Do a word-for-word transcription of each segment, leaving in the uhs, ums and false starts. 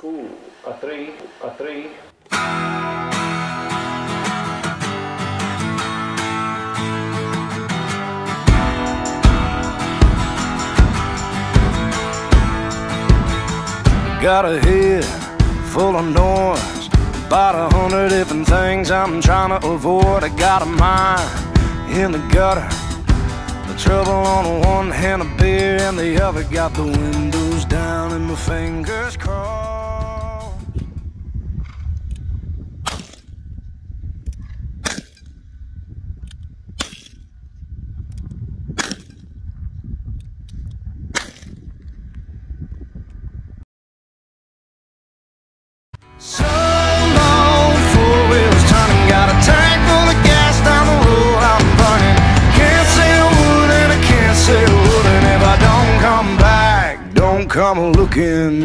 two, a three, a three. Got a head full of noise, about a hundred different things I'm trying to avoid. I got a mind in the gutter, the trouble on one hand, a beer and the other. Got the windows down and my fingers crossed. So long, four wheels turning, got a tank full of gas down the road I'm burning. Can't say a word and I can't say a word, and if I don't come back, don't come looking.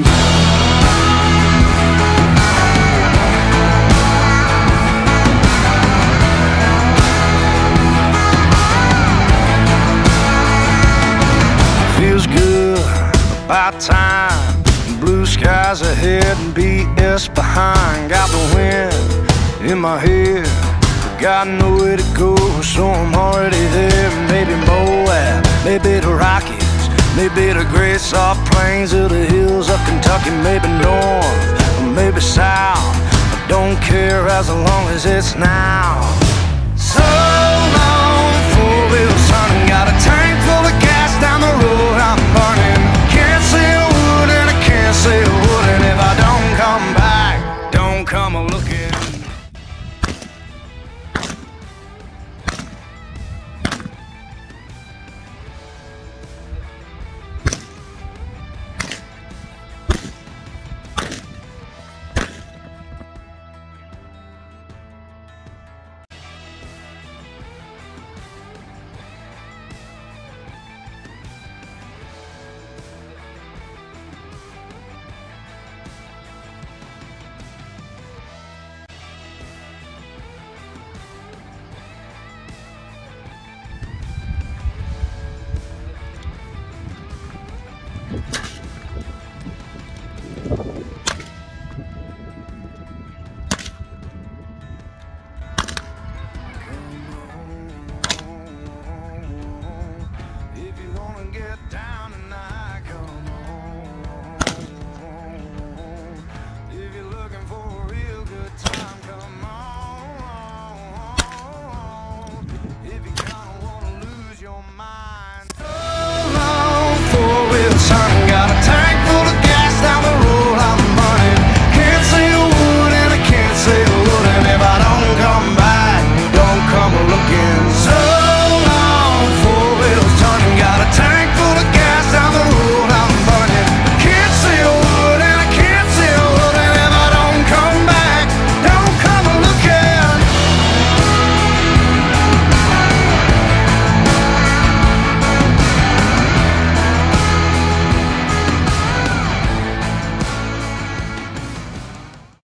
Feels good, about time. Blue skies ahead and B S behind. Got the wind in my head, but got nowhere to go, so I'm already there. Maybe Moab, maybe the Rockies, maybe the great soft plains of the hills of Kentucky. Maybe north, or maybe south, I don't care as long as it's now.